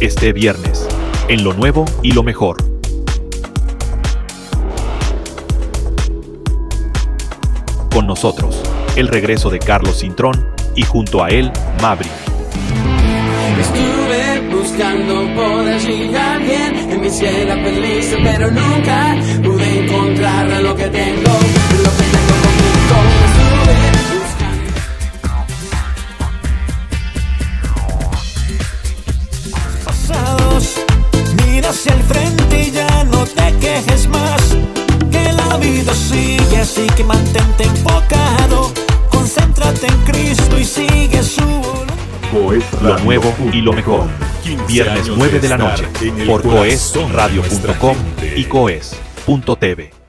este viernes, en lo nuevo y lo mejor. Con nosotros, el regreso de Carlos Cintrón y junto a él, Maverick. Estuve buscando poder llegar bien en mi cielo feliz, pero nunca pude encontrar lo que tengo conmigo. Estuve buscando. Pasados, mira hacia el frente y ya no te quejes más. Que la vida sigue, así que mantente enfocado. Concéntrate en Cristo y sigue su voluntad. Lo nuevo y lo mejor. Viernes 9 de la noche por coesradio.com y coes.tv.